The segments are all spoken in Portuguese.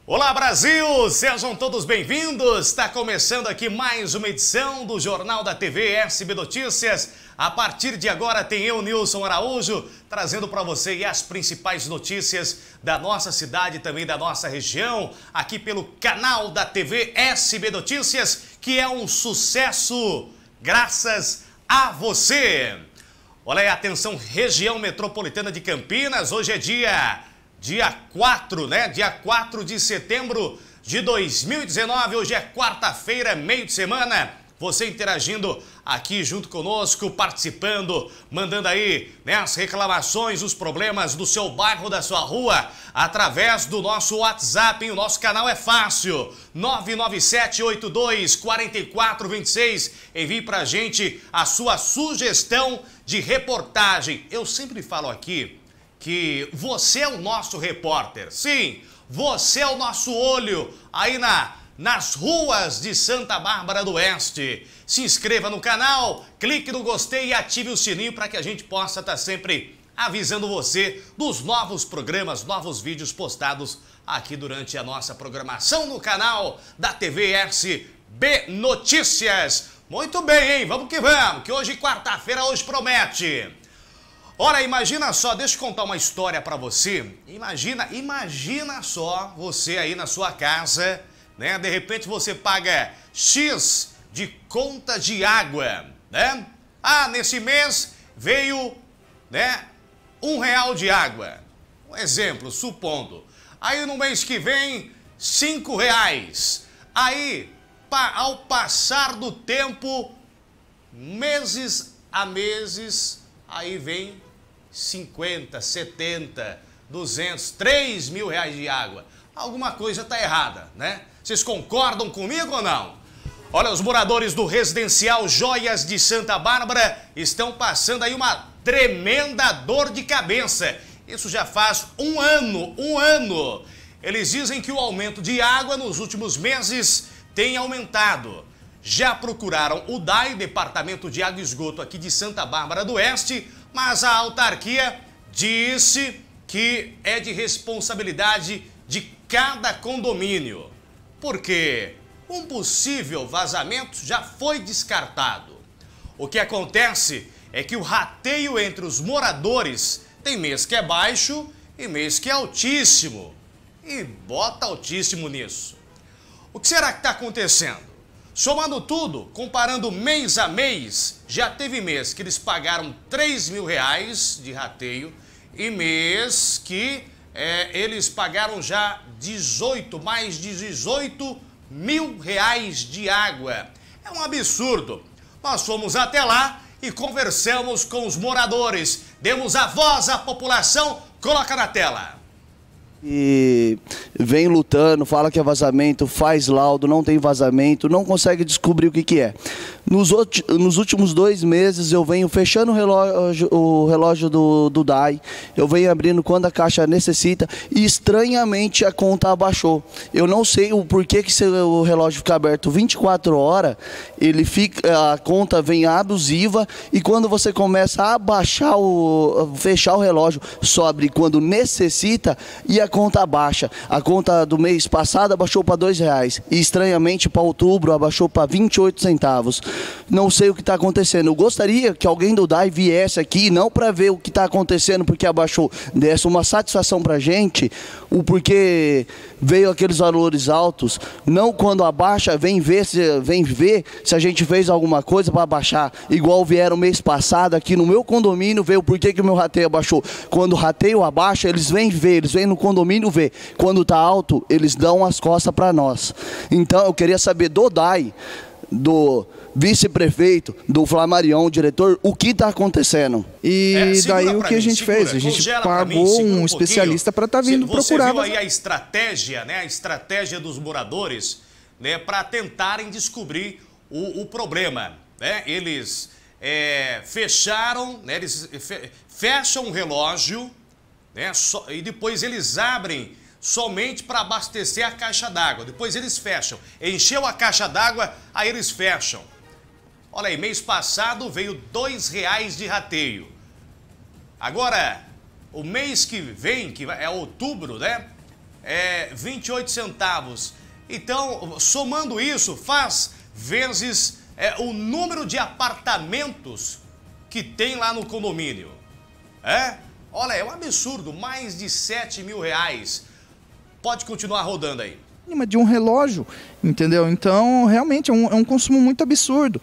Olá Brasil, sejam todos bem-vindos. Está começando aqui mais uma edição do Jornal da TV SB Notícias. A partir de agora tem eu, Nilson Araújo, trazendo para você as principais notícias da nossa cidade e também da nossa região, aqui pelo canal da TV SB Notícias, que é um sucesso graças a você. Olha aí, atenção, região metropolitana de Campinas, hoje é dia 4, né? Dia 4 de setembro de 2019, hoje é quarta-feira, meio de semana. Você interagindo aqui junto conosco, participando, mandando aí, né, as reclamações, os problemas do seu bairro, da sua rua, através do nosso WhatsApp, hein? O nosso canal é fácil, 997824426. Envie pra gente a sua sugestão de reportagem. Eu sempre falo aqui que você é o nosso repórter. Sim, você é o nosso olho aí nas ruas de Santa Bárbara do Oeste. Se inscreva no canal, clique no gostei e ative o sininho para que a gente possa estar sempre avisando você dos novos programas, novos vídeos postados aqui durante a nossa programação no canal da TV SB Notícias. Muito bem, hein? Vamos, que hoje quarta-feira, hoje promete. Ora, imagina só, deixa eu contar uma história para você. Imagina só você aí na sua casa, né? De repente você paga X de conta de água, né? Ah, nesse mês veio, né, R$1 de água. Um exemplo, supondo. Aí no mês que vem, R$5. Aí, ao passar do tempo, meses a meses, aí vem 50, 70, 200, R$3.000 de água. Alguma coisa está errada, né? Vocês concordam comigo ou não? Olha, os moradores do residencial Joias de Santa Bárbara estão passando aí uma tremenda dor de cabeça. Isso já faz um ano. Eles dizem que o aumento de água nos últimos meses tem aumentado. Já procuraram o DAI, Departamento de Água e Esgoto aqui de Santa Bárbara do Oeste, mas a autarquia disse que é de responsabilidade de cada condomínio, porque um possível vazamento já foi descartado. O que acontece é que o rateio entre os moradores tem mês que é baixo e mês que é altíssimo. E bota altíssimo nisso. O que será que está acontecendo? Somando tudo, comparando mês a mês, já teve mês que eles pagaram R$3.000 de rateio e mês que eles pagaram já mais de R$18.000 de água. É um absurdo. Nós fomos até lá e conversamos com os moradores. Demos a voz à população. Coloca na tela. E vem lutando, fala que é vazamento, faz laudo, não tem vazamento, não consegue descobrir o que é. Nos últimos 2 meses eu venho fechando o relógio do DAI, eu venho abrindo quando a caixa necessita e estranhamente a conta abaixou. Eu não sei o porquê que o relógio fica aberto 24 horas, a conta vem abusiva e quando você começa a fechar o relógio, só abre quando necessita e a conta abaixa. A conta do mês passado abaixou para R$2 e estranhamente para outubro abaixou para 28 centavos. Não sei o que está acontecendo. Eu gostaria que alguém do DAI viesse aqui, não para ver o que está acontecendo porque abaixou, desse uma satisfação para a gente, o porquê veio aqueles valores altos. Não quando abaixa, vem ver se a gente fez alguma coisa para abaixar. Igual vieram mês passado aqui no meu condomínio, ver o porquê que o meu rateio abaixou. Quando o rateio abaixa, eles vêm ver, eles vêm no condomínio ver. Quando está alto, eles dão as costas para nós. Então eu queria saber do DAI, do vice-prefeito, do Flamarion, diretor, o que está acontecendo. E daí o que a gente fez? A gente pagou um especialista para estar vindo procurar. Você viu aí a estratégia, né? A estratégia dos moradores, né? Para tentarem descobrir o problema, né? Eles fecharam, né? Eles fecham o relógio, né? E depois eles abrem somente para abastecer a caixa d'água. Depois eles fecham. Encheu a caixa d'água, aí eles fecham. Olha aí, mês passado veio R$2 de rateio. Agora, o mês que vem, que é outubro, né? 28 centavos. Então, somando isso, faz vezes o número de apartamentos que tem lá no condomínio. Olha, é um absurdo, mais de 7 mil reais. Pode continuar rodando aí. De um relógio, entendeu? Então, realmente, é um consumo muito absurdo.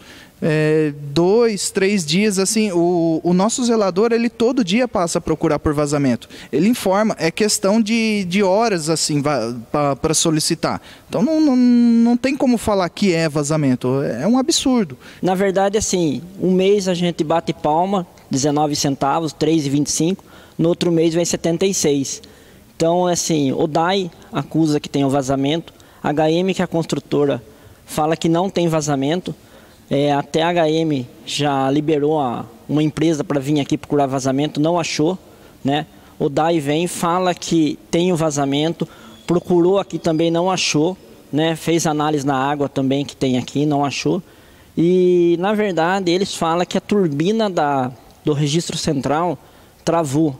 2, 3 dias, assim, o nosso zelador, ele todo dia passa a procurar por vazamento. Ele informa, é questão de horas, assim, para solicitar. Então, não tem como falar que é vazamento, é um absurdo. Na verdade, assim, um mês a gente bate palma, 19 centavos, 3,25, no outro mês vem 76. Então, assim, o DAI acusa que tem um vazamento, a HM, que é a construtora, fala que não tem vazamento, até a HM já liberou uma empresa para vir aqui procurar vazamento, não achou, né? O DAI vem, fala que tem o vazamento, procurou aqui também, não achou, né? Fez análise na água também que tem aqui, não achou. E, na verdade, eles falam que a turbina do registro central travou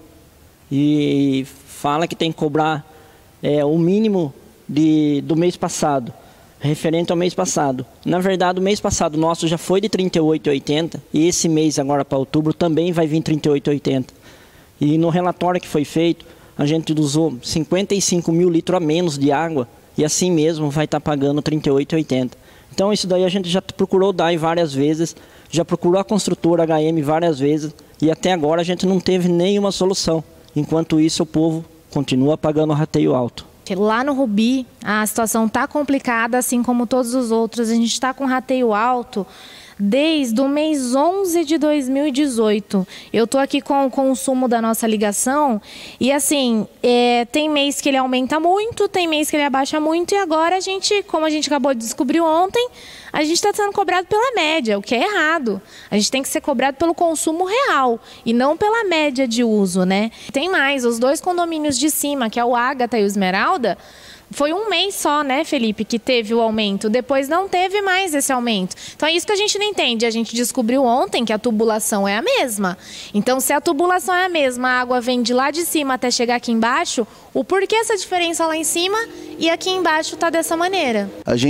e fala que tem que cobrar o mínimo do mês passado, referente ao mês passado. Na verdade, o mês passado nosso já foi de 38,80 e esse mês, agora para outubro, também vai vir 38,80. E no relatório que foi feito, a gente usou 55 mil litros a menos de água e assim mesmo vai estar pagando 38,80. Então isso daí a gente já procurou o DAI várias vezes, já procurou a construtora HM várias vezes e até agora a gente não teve nenhuma solução. Enquanto isso, o povo continua pagando rateio alto. Lá no Rubi, a situação está complicada, assim como todos os outros. A gente está com rateio alto desde o mês 11 de 2018. Eu estou aqui com o consumo da nossa ligação e, assim, tem mês que ele aumenta muito, tem mês que ele abaixa muito e agora a gente, como a gente acabou de descobrir ontem, a gente está sendo cobrado pela média, o que é errado. A gente tem que ser cobrado pelo consumo real e não pela média de uso, né? Tem mais, os dois condomínios de cima, que é o Ágata e o Esmeralda, foi um mês só, né, Felipe, que teve o aumento. Depois não teve mais esse aumento. Então é isso que a gente não entende. A gente descobriu ontem que a tubulação é a mesma. Então, se a tubulação é a mesma, a água vem de lá de cima até chegar aqui embaixo, o porquê essa diferença lá em cima e aqui embaixo tá dessa maneira?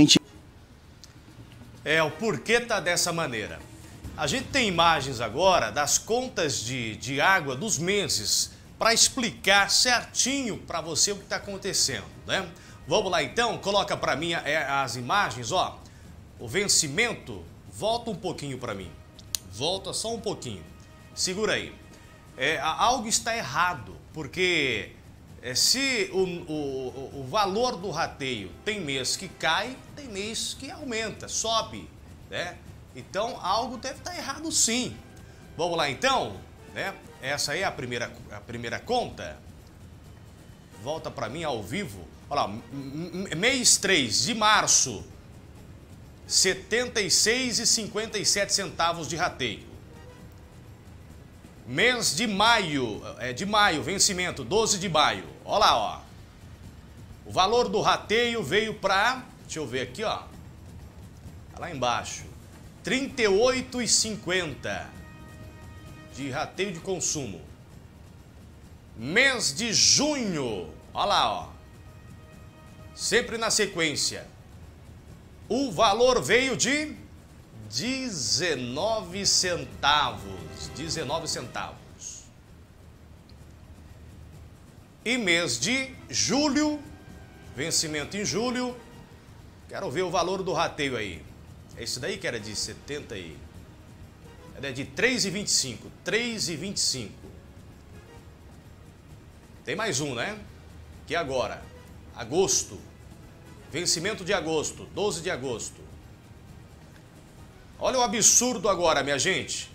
O porquê tá dessa maneira. A gente tem imagens agora das contas de água dos meses para explicar certinho para você o que está acontecendo, né? Vamos lá então, coloca para mim as imagens, ó. O vencimento, volta um pouquinho para mim. Volta só um pouquinho. Segura aí. Algo está errado, porque se o valor do rateio tem mês que cai, tem mês que aumenta, sobe, né? Então algo deve estar errado sim. Vamos lá então, né? Essa aí é a primeira conta. Volta para mim ao vivo. Olha lá, mês 3 de março, 76,57 centavos de rateio. Mês de maio, vencimento, 12 de maio. Olha lá, ó. O valor do rateio veio para, deixa eu ver aqui, ó. Lá embaixo, 38,50 de rateio de consumo. Mês de junho, olha lá, ó. Sempre na sequência. O valor veio de 19 centavos. 19 centavos. E mês de julho, vencimento em julho. Quero ver o valor do rateio aí. É esse daí que era de 70 e... Era de 3,25. 3,25. Tem mais um, né? Que é agora. Agosto. Vencimento de agosto. 12 de agosto. Olha o absurdo agora, minha gente.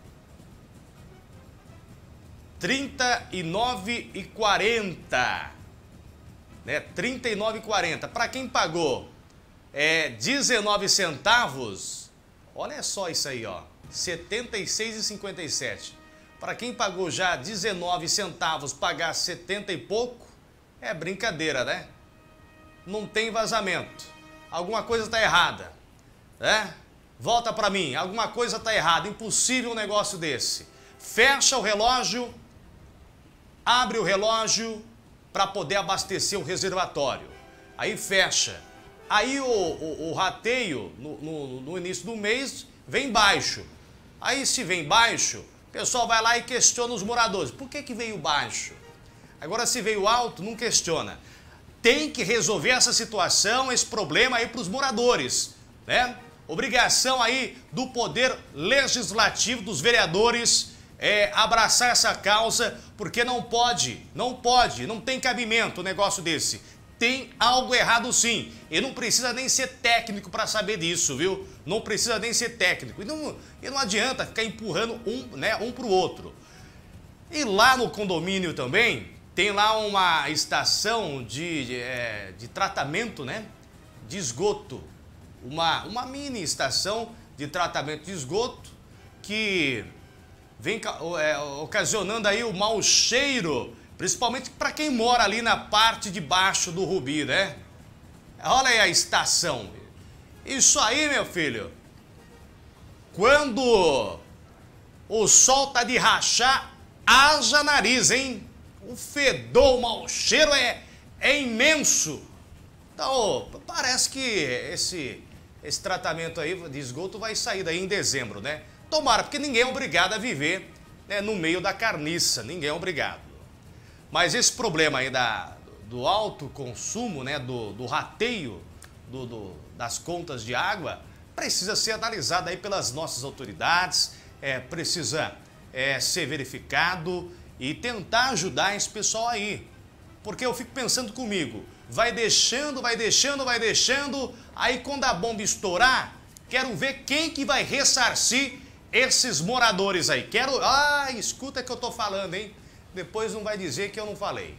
39,40. Né? 39,40. Para quem pagou 19 centavos, olha só isso aí, ó. 76,57. Para quem pagou já 19 centavos, pagar 70 e pouco, é brincadeira, né? Não tem vazamento. Alguma coisa está errada, né? Volta para mim, alguma coisa está errada, impossível um negócio desse. Fecha o relógio, abre o relógio para poder abastecer o reservatório. Aí fecha. Aí o rateio no início do mês vem baixo. Aí se vem baixo, o pessoal vai lá e questiona os moradores. Por que veio baixo? Agora se veio alto, não questiona. Tem que resolver essa situação, esse problema aí para os moradores, né? Obrigação aí do poder legislativo, dos vereadores, abraçar essa causa, porque não tem cabimento um negócio desse. Tem algo errado sim, e não precisa nem ser técnico para saber disso, viu? Não precisa nem ser técnico, e não adianta ficar empurrando um para o outro. E lá no condomínio também, tem lá uma estação de tratamento, né, de esgoto, uma mini estação de tratamento de esgoto que vem ocasionando aí o mau cheiro, principalmente para quem mora ali na parte de baixo do Rubi, né? Olha aí a estação. Isso aí, meu filho, quando o sol tá de rachar, haja nariz, hein? O fedor, o mau cheiro é imenso. Então, parece que esse tratamento aí de esgoto vai sair daí em dezembro, né? Tomara, porque ninguém é obrigado a viver, né, no meio da carniça, ninguém é obrigado. Mas esse problema aí do alto consumo, né, do rateio das contas de água, precisa ser analisado aí pelas nossas autoridades, precisa ser verificado e tentar ajudar esse pessoal aí. Porque eu fico pensando comigo, vai deixando, aí quando a bomba estourar, quero ver quem que vai ressarcir esses moradores aí. Escuta o que eu tô falando, hein? Depois não vai dizer que eu não falei.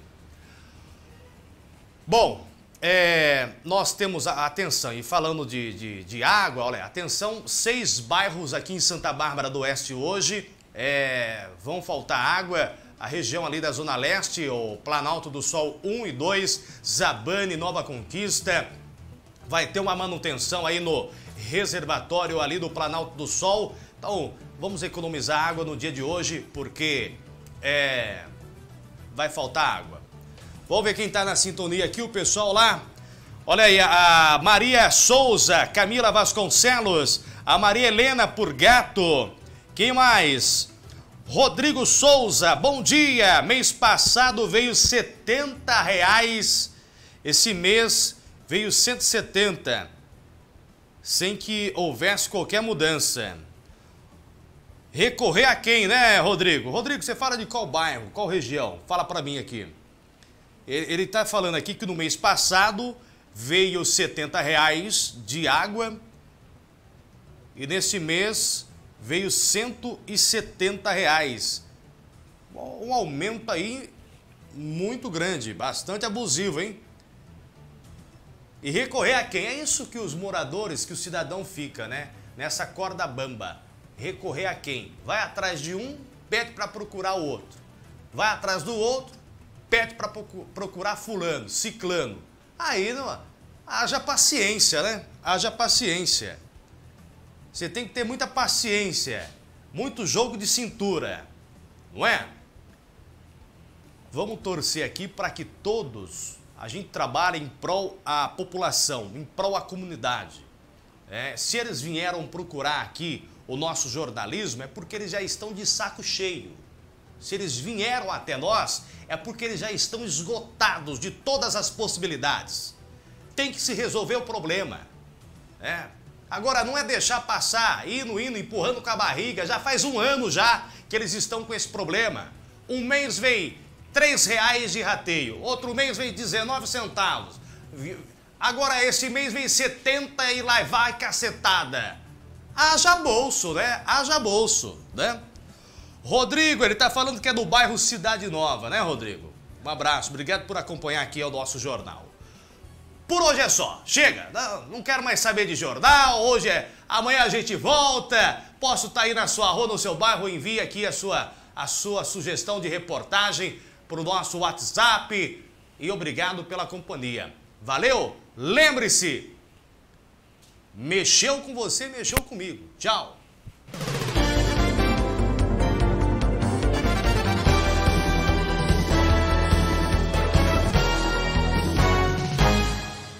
Bom, nós temos atenção, e falando de água, olha, atenção, 6 bairros aqui em Santa Bárbara do Oeste hoje vão faltar água. A região ali da Zona Leste, o Planalto do Sol 1 e 2, Zabane, Nova Conquista, vai ter uma manutenção aí no reservatório ali do Planalto do Sol. Então, vamos economizar água no dia de hoje, porque vai faltar água. Vamos ver quem está na sintonia aqui, o pessoal lá. Olha aí, a Maria Souza, Camila Vasconcelos, a Maria Helena Purgato. Quem mais? Rodrigo Souza, bom dia. Mês passado veio R$70. Esse mês veio 170. Sem que houvesse qualquer mudança. Recorrer a quem, né, Rodrigo? Rodrigo, você fala de qual bairro, qual região? Fala para mim aqui. Ele está falando aqui que no mês passado veio R$70 de água e nesse mês veio R$170. Um aumento aí muito grande, bastante abusivo, hein? E recorrer a quem? É isso que os moradores, que o cidadão fica, né? Nessa corda bamba. Recorrer a quem? Vai atrás de um, pede para procurar o outro. Vai atrás do outro, pede para procurar fulano, ciclano. Aí, não, haja paciência, né? Haja paciência. Você tem que ter muita paciência, muito jogo de cintura, não é? Vamos torcer aqui para que todos a gente trabalhe em prol à população, em prol à comunidade. Se eles vieram procurar aqui o nosso jornalismo, é porque eles já estão de saco cheio. Se eles vieram até nós, é porque eles já estão esgotados de todas as possibilidades. Tem que se resolver o problema. Agora não é deixar passar, indo, empurrando com a barriga. Já faz um ano já que eles estão com esse problema. Um mês vem R$3 de rateio, outro mês vem 19 centavos. Agora esse mês vem 70 e lá vai cacetada. Haja bolso, né? Haja bolso, né? Rodrigo, ele tá falando que é do bairro Cidade Nova, né, Rodrigo? Um abraço, obrigado por acompanhar aqui o nosso jornal. Por hoje é só, chega, não quero mais saber de jornal, amanhã a gente volta, posso estar aí na sua rua, no seu bairro, envie aqui a sua sugestão de reportagem para o nosso WhatsApp e obrigado pela companhia. Valeu, lembre-se, mexeu com você, mexeu comigo, tchau.